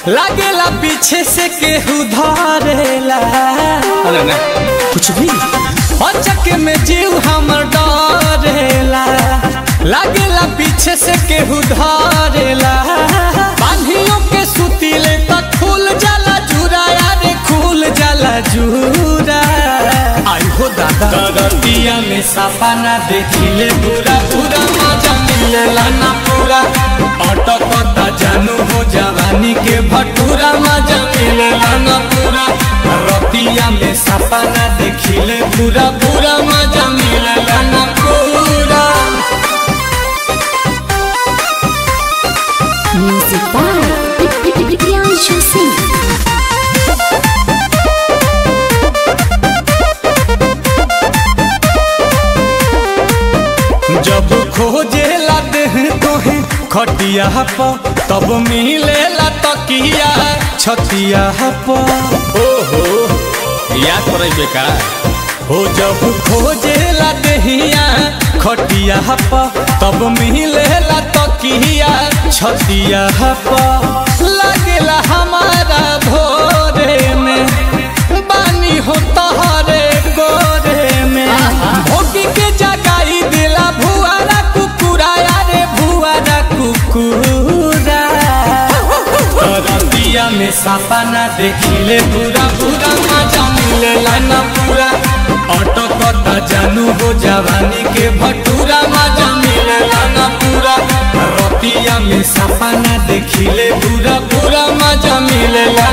लागेला पीछे से केहू धरेला। अरे ना कुछ भी अचक में जीव हमर डरेला। लागेला पीछे से केहू धरेला। बांधियों के सुतीले तक खुल जाला जूरा। यारे खुल जाला जूरा। आई हो दादा दरतिया में सपना देखिले पूरा पूरा मजा मिलेला ना पूरा। अटकता जानू हो जवानी के भटूरा मजा मिलेला ना पूरा। रतिया में सपना देखिले पूरा पूरा मजा मिलेला ना पूरा। Music by Priyanshu Singh. जब खोजेला देह तोहे खटिया पर तब मिलेला तकिया छतिया पर। ओहो याद पड़े बेका हो। जब खोजेला देहिया खटिया पर तब मिलेला तकिया छतिया पर। लगेला हमारा भोरे में बानी हो तहरे गोरे में। भोगी के जगाई दिला भुआरा कुकुरा। यारे भुआरा कुकुरा। रतिया में सपना देखिले पूरा पूरा मजा मिलेला ना पूरा। अटकता जानू हो जवानी के भटूरा मजा मिलेला ना पूरा। रतिया में सपना देखिले पूरा पूरा मजा मिलेला